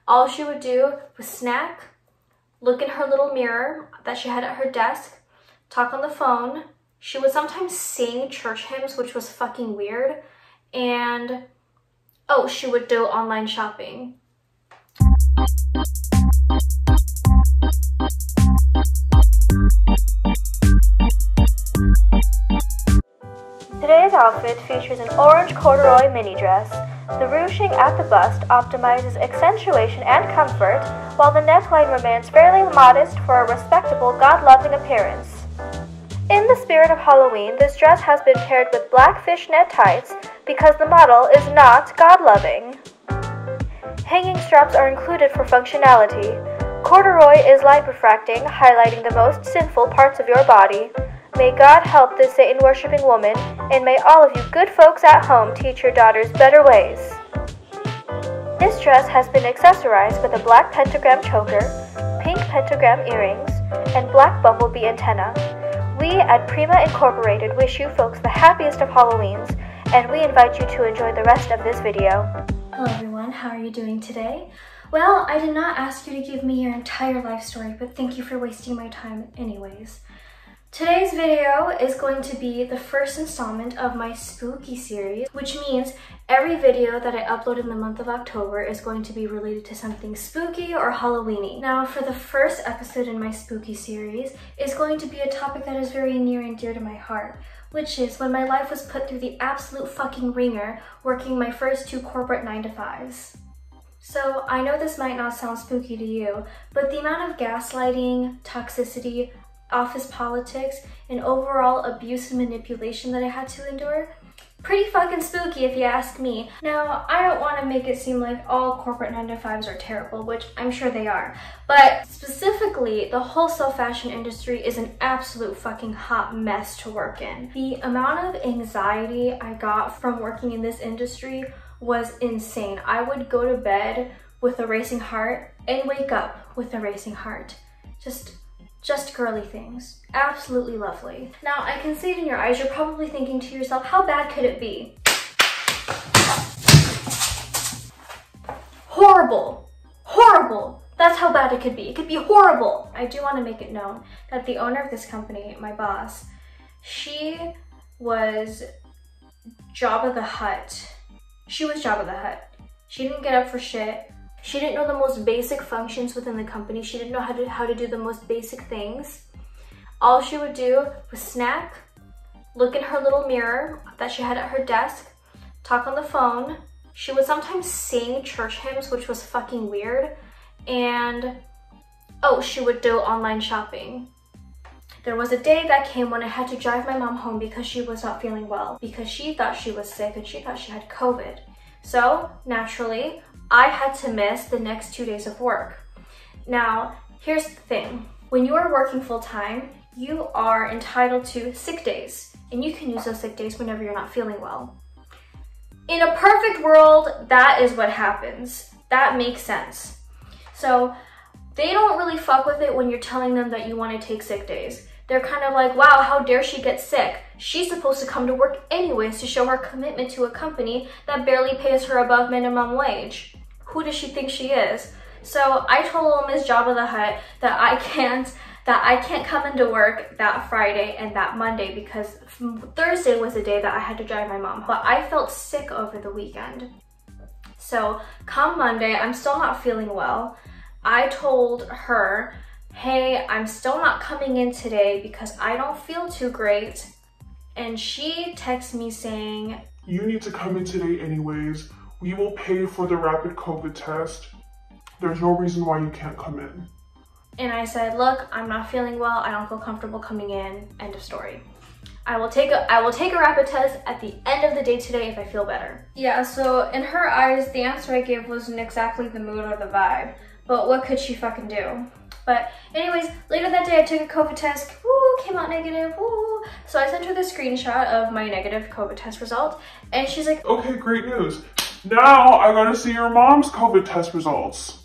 All she would do was snack, look in her little mirror that she had at her desk, talk on the phone. She would sometimes sing church hymns, which was fucking weird. And, oh, she would do online shopping. Today's outfit features an orange corduroy mini dress. The ruching at the bust optimizes accentuation and comfort, while the neckline remains fairly modest for a respectable, God-loving appearance. In the spirit of Halloween, this dress has been paired with black fishnet tights because the model is not God-loving. Hanging straps are included for functionality. Corduroy is light refracting, highlighting the most sinful parts of your body. May God help this Satan-worshipping woman, and may all of you good folks at home teach your daughters better ways. This dress has been accessorized with a black pentagram choker, pink pentagram earrings, and black bumblebee antenna. We at Prima Incorporated wish you folks the happiest of Halloweens, and we invite you to enjoy the rest of this video. Hello everyone, how are you doing today? Well, I did not ask you to give me your entire life story, but thank you for wasting my time anyways. Today's video is going to be the first installment of my spooky series, which means every video that I upload in the month of October is going to be related to something spooky or Halloweeny. Now, for the first episode in my spooky series is going to be a topic that is very near and dear to my heart, which is when my life was put through the absolute fucking ringer working my first 2 corporate 9-to-5s. So I know this might not sound spooky to you, but the amount of gaslighting, toxicity, office politics, and overall abuse and manipulation that I had to endure, pretty fucking spooky if you ask me. Now, I don't want to make it seem like all corporate 9-to-5s are terrible, which I'm sure they are, but specifically, the wholesale fashion industry is an absolute fucking hot mess to work in. The amount of anxiety I got from working in this industry was insane. I would go to bed with a racing heart and wake up with a racing heart. Just girly things. Absolutely lovely. Now, I can see it in your eyes. You're probably thinking to yourself, how bad could it be? Horrible. Horrible. That's how bad it could be. It could be horrible. I do want to make it known that the owner of this company, my boss, she was Jabba the Hutt. She was Jabba the Hutt. She didn't get up for shit. She didn't know the most basic functions within the company. She didn't know how to do the most basic things. All she would do was snack, look in her little mirror that she had at her desk, talk on the phone. She would sometimes sing church hymns, which was fucking weird. And, oh, she would do online shopping. There was a day that came when I had to drive my mom home because she was not feeling well, because she thought she was sick and she thought she had COVID. So, naturally, I had to miss the next 2 days of work. Now, here's the thing. When you are working full-time, you are entitled to sick days, and you can use those sick days whenever you're not feeling well. In a perfect world, that is what happens. That makes sense. So, they don't really fuck with it when you're telling them that you want to take sick days. They're kind of like, wow, how dare she get sick? She's supposed to come to work anyways to show her commitment to a company that barely pays her above minimum wage. Who does she think she is? So I told Ms. Jabba the Hutt that I can't come into work that Friday and that Monday because Thursday was the day that I had to drive my mom. But I felt sick over the weekend. So come Monday, I'm still not feeling well. I told her, hey, I'm still not coming in today because I don't feel too great. And she texted me saying, you need to come in today anyways. We will pay for the rapid COVID test. There's no reason why you can't come in. And I said, look, I'm not feeling well. I don't feel comfortable coming in. End of story. I will take a rapid test at the end of the day today if I feel better. Yeah, so in her eyes, the answer I gave wasn't exactly the mood or the vibe. But what could she fucking do? But anyways, later that day I took a COVID test, woo, came out negative, woo. So I sent her the screenshot of my negative COVID test result, and she's like, okay, great news. Now I gotta see your mom's COVID test results.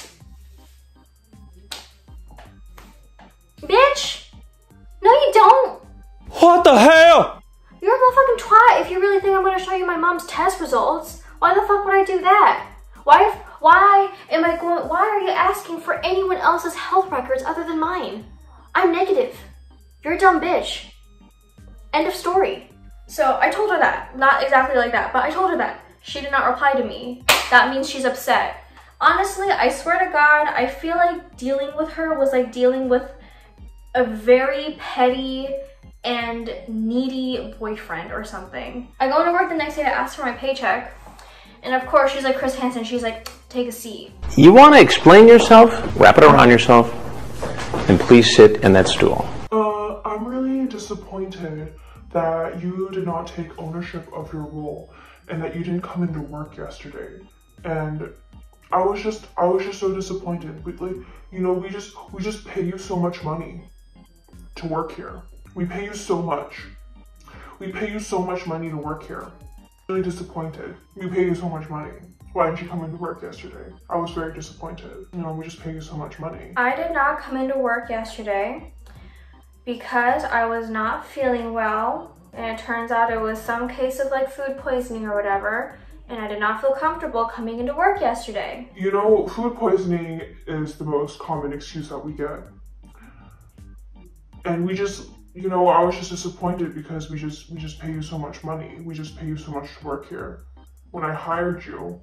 Bitch! No you don't! What the hell? You're a motherfucking twat if you really think I'm gonna show you my mom's test results. Why the fuck would I do that? Why am I going, asking for anyone else's health records other than mine. I'm negative. You're a dumb bitch. End of story. So I told her that. Not exactly like that, but I told her that. She did not reply to me. That means she's upset. Honestly, I swear to God, I feel like dealing with her was like dealing with a very petty and needy boyfriend or something. I go to work the next day to ask for my paycheck. And of course, she's like Chris Hansen. She's like, take a seat. You want to explain yourself? Wrap it around yourself, and please sit in that stool. I'm really disappointed that you did not take ownership of your role and that you didn't come into work yesterday. And I was just so disappointed. We just pay you so much money to work here. We pay you so much. We pay you so much money to work here. Really disappointed. We pay you so much money. Why didn't you come into work yesterday? I was very disappointed. We just pay you so much money. I did not come into work yesterday because I was not feeling well, and it turns out it was some case of like food poisoning or whatever, and I did not feel comfortable coming into work yesterday. Food poisoning is the most common excuse that we get. And I was just disappointed because we just pay you so much money. We just pay you so much to work here. When I hired you,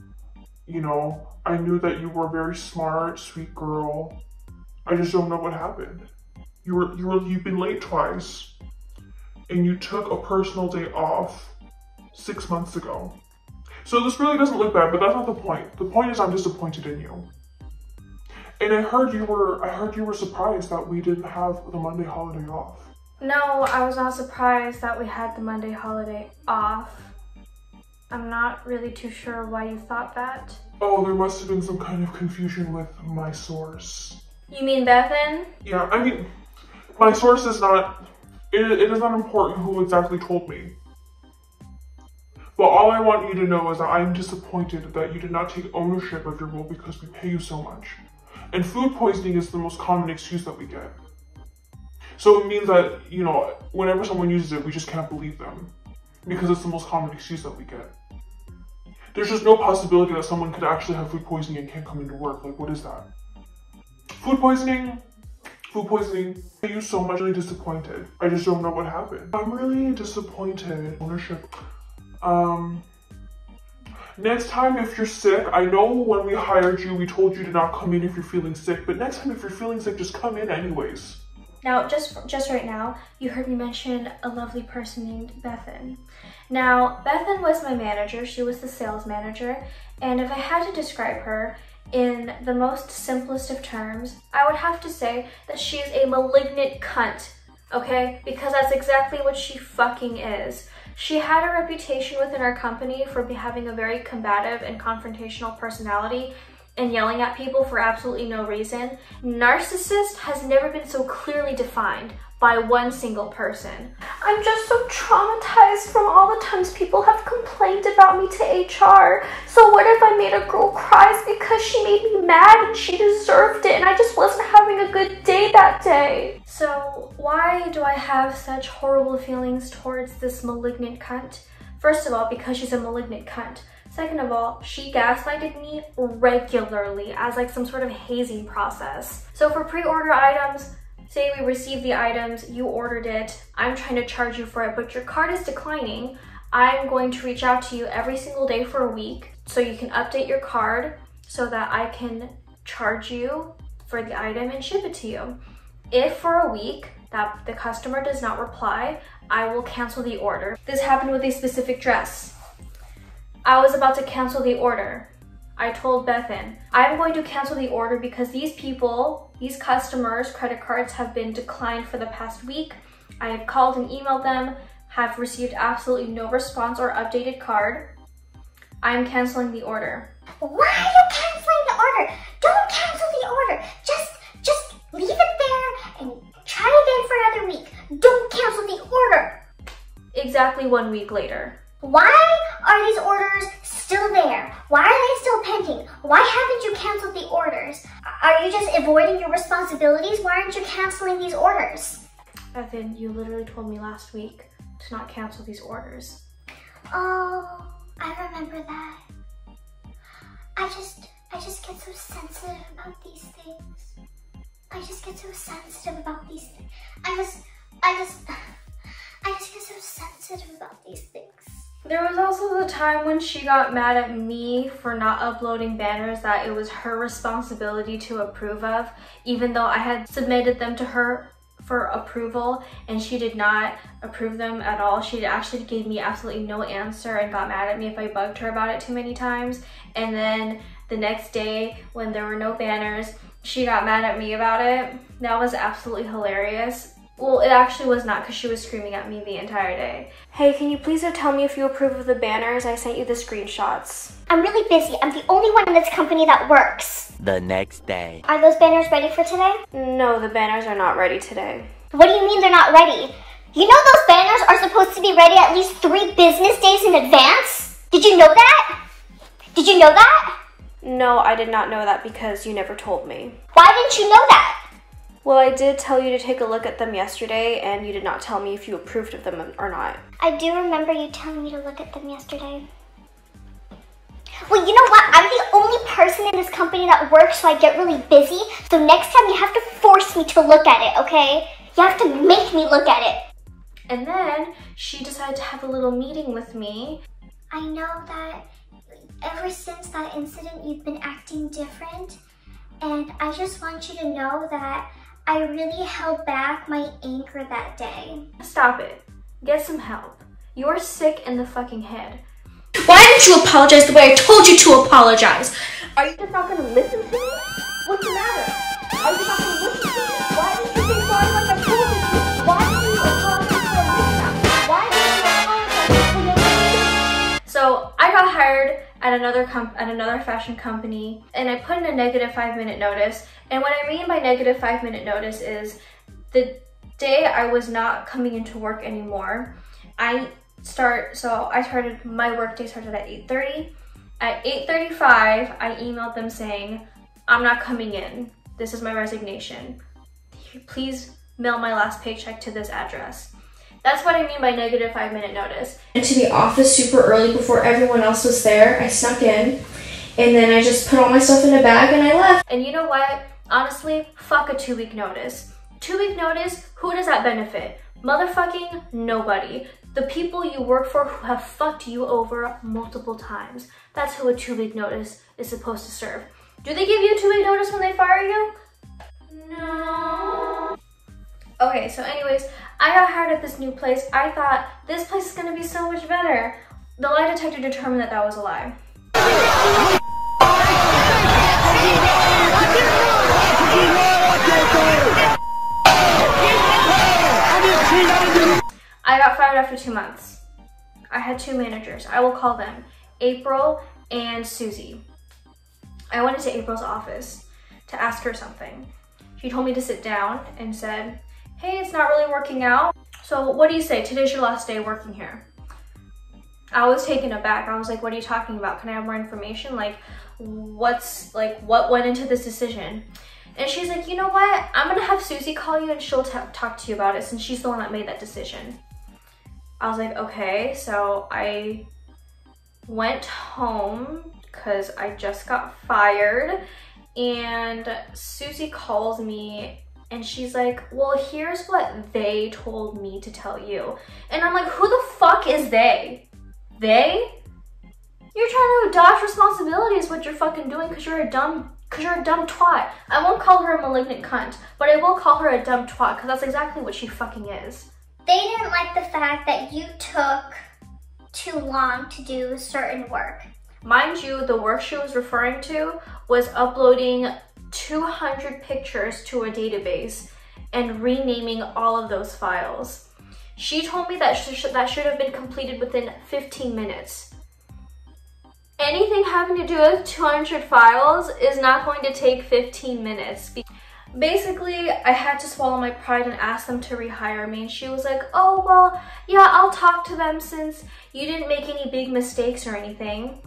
I knew that you were a very smart, sweet girl. I just don't know what happened. You've been late twice, and you took a personal day off 6 months ago. So this really doesn't look bad, but that's not the point. The point is I'm disappointed in you. And I heard you were surprised that we didn't have the Monday holiday off. No, I was not surprised that we had the Monday holiday off. I'm not really too sure why you thought that. Oh, there must have been some kind of confusion with my source. You mean Bethan? Yeah, my source is not, it is not important who exactly told me. But all I want you to know is that I'm disappointed that you did not take ownership of your role because we pay you so much. And food poisoning is the most common excuse that we get. So it means that, whenever someone uses it, we just can't believe them. Because it's the most common excuse that we get. There's just no possibility that someone could actually have food poisoning and can't come into work. Like, what is that? Food poisoning, pay you so much. Really disappointed. I just don't know what happened. I'm really disappointed. Ownership. Next time if you're sick, I know when we hired you, we told you to not come in if you're feeling sick, but next time if you're feeling sick, just come in anyways. Now, just right now, you heard me mention a lovely person named Bethan. Now, Bethan was my manager. She was the sales manager. And if I had to describe her in the most simplest of terms, I would have to say that she is a malignant cunt, okay? Because that's exactly what she fucking is. She had a reputation within our company for having a very combative and confrontational personality and yelling at people for absolutely no reason. Narcissist has never been so clearly defined by one single person. I'm just so traumatized from all the times people have complained about me to HR. So what if I made a girl cry because she made me mad and she deserved it and I just wasn't having a good day that day? So why do I have such horrible feelings towards this malignant cunt? First of all, because she's a malignant cunt. Second of all, she gaslighted me regularly as like some sort of hazing process. So for pre-order items, say we received the items, you ordered it, I'm trying to charge you for it, but your card is declining. I'm going to reach out to you every single day for a week so you can update your card so that I can charge you for the item and ship it to you. If for a week that the customer does not reply, I will cancel the order. This happened with a specific dress. I was about to cancel the order. I told Bethan, I'm going to cancel the order because these people, these customers' credit cards have been declined for the past week. I have called and emailed them, have received absolutely no response or updated card. I'm canceling the order. Why are you canceling the order? Don't cancel the order. Just leave it there and try again for another week. Don't cancel the order. Exactly 1 week later. Why are these orders still there? Why are they still pending? Why haven't you canceled the orders? Are you just avoiding your responsibilities? Why aren't you canceling these orders? Bethan, you literally told me last week to not cancel these orders. Oh, I remember that. I just I just get so sensitive about these things. I just get so sensitive about these things. I just get so sensitive about these things. There was also the time when she got mad at me for not uploading banners that it was her responsibility to approve of, even though I had submitted them to her for approval and she did not approve them at all. She actually gave me absolutely no answer and got mad at me if I bugged her about it too many times. And then the next day when there were no banners, she got mad at me about it. That was absolutely hilarious. Well, it actually was not, because she was screaming at me the entire day. Hey, can you please tell me if you approve of the banners? I sent you the screenshots. I'm really busy. I'm the only one in this company that works. The next day. Are those banners ready for today? No, the banners are not ready today. What do you mean they're not ready? You know those banners are supposed to be ready at least 3 business days in advance? Did you know that? Did you know that? No, I did not know that because you never told me. Why didn't you know that? Well, I did tell you to take a look at them yesterday, and you did not tell me if you approved of them or not. I do remember you telling me to look at them yesterday. Well, you know what? I'm the only person in this company that works, so I get really busy. So next time you have to force me to look at it, okay? You have to make me look at it. And then she decided to have a little meeting with me. I know that ever since that incident, you've been acting different. And I just want you to know that I really held back my anger that day. Stop it. Get some help. You're sick in the fucking head. Why didn't you apologize the way I told you to apologize? Are you just not gonna listen to me? What's the matter? Are you not gonna listen to me? Why didn't you say sorry like I told you to? Why didn't you apologize for your mistake? Why didn't you apologize for your mistake? So I got hired at another fashion company, and I put in a negative 5-minute notice. And what I mean by negative 5-minute notice is the day I was not coming into work anymore, my work day started at 8:30. At 8:35, I emailed them saying, I'm not coming in. This is my resignation. Please mail my last paycheck to this address. That's what I mean by negative 5-minute notice. Into the office super early before everyone else was there. I snuck in, and then I just put all my stuff in a bag and I left. And you know what? Honestly, fuck a 2-week notice. 2-week notice, who does that benefit? Motherfucking nobody. The people you work for who have fucked you over multiple times. That's who a 2-week notice is supposed to serve. Do they give you a 2-week notice when they fire you? No. Okay, so anyways, I got hired at this new place. I thought, this place is gonna be so much better. The lie detector determined that that was a lie. I got fired after 2 months. I had 2 managers. I will call them April and Susie. I went into April's office to ask her something. She told me to sit down and said, hey, it's not really working out. So what do you say? Today's your last day working here. I was taken aback. I was like, what are you talking about? Can I have more information? What went into this decision? And she's like, you know what? I'm gonna have Susie call you and she'll talk to you about it since she's the one that made that decision. I was like, okay. So I went home because I just got fired, and Susie calls me and she's like, well, here's what they told me to tell you. And I'm like, who the fuck is they? They? You're trying to dodge responsibility is what you're fucking doing because you're a dumb twat. I won't call her a malignant cunt, but I will call her a dumb twat because that's exactly what she fucking is. They didn't like the fact that you took too long to do certain work. Mind you, the work she was referring to was uploading 200 pictures to a database and renaming all of those files. She told me that that should have been completed within 15 minutes. Anything having to do with 200 files is not going to take 15 minutes. Basically, I had to swallow my pride and ask them to rehire me. And she was like, oh, well, yeah, I'll talk to them since you didn't make any big mistakes or anything.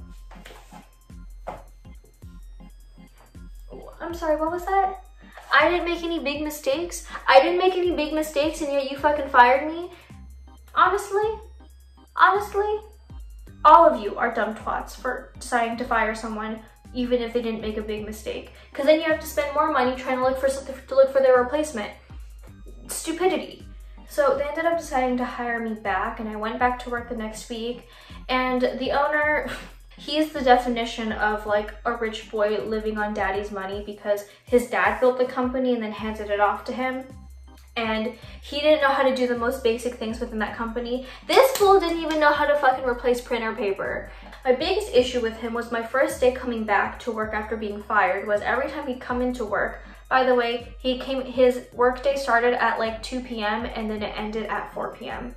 I'm sorry, what was that? I didn't make any big mistakes? I didn't make any big mistakes and yet you fucking fired me? Honestly, all of you are dumb twats for deciding to fire someone even if they didn't make a big mistake. Because then you have to spend more money trying to look for their replacement. Stupidity. So they ended up deciding to hire me back, and I went back to work the next week. And the owner, he's the definition of like a rich boy living on daddy's money, because his dad built the company and then handed it off to him. And he didn't know how to do the most basic things within that company. This fool didn't even know how to fucking replace printer paper. My biggest issue with him was my first day coming back to work after being fired was every time he'd come into work. By the way, his work day started at like 2 p.m. and then it ended at 4 p.m.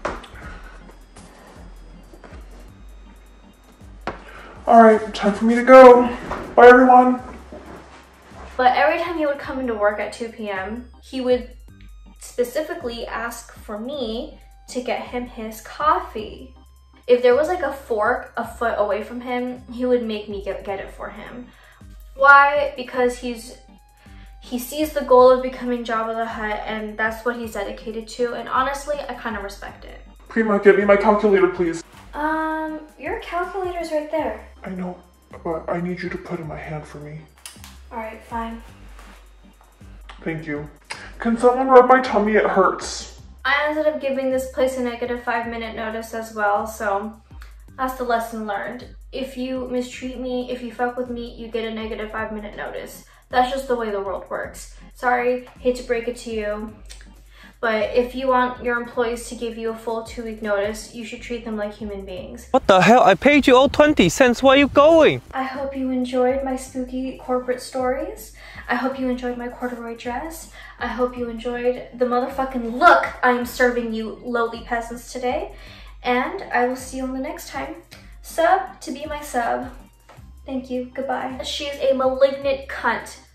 All right, time for me to go. Bye, everyone. But every time he would come into work at 2 p.m., he would specifically ask for me to get him his coffee. If there was like a fork a foot away from him, he would make me get it for him. Why? Because he sees the goal of becoming Jabba the Hutt, and that's what he's dedicated to, and honestly, I kind of respect it. Prima, get me my calculator, please. Your calculator's right there. I know, but I need you to put in my hand for me. Alright, fine. Thank you. Can someone rub my tummy? It hurts. I ended up giving this place a negative 5-minute notice as well, so that's the lesson learned. If you mistreat me, if you fuck with me, you get a negative 5-minute notice. That's just the way the world works. Sorry, hate to break it to you, but if you want your employees to give you a full 2-week notice, you should treat them like human beings. What the hell? I paid you all 20 cents. Where are you going? I hope you enjoyed my spooky corporate stories. I hope you enjoyed my corduroy dress. I hope you enjoyed the motherfucking look I'm serving you lowly peasants today. And I will see you on the next time. Sub to be my sub. Thank you. Goodbye. She is a malignant cunt.